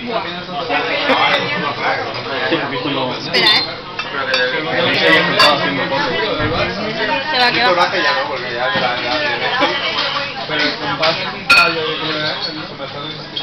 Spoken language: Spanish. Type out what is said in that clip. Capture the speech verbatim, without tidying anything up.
Espera, ¿eh? Se va a quedar. Pero con base en un fallo de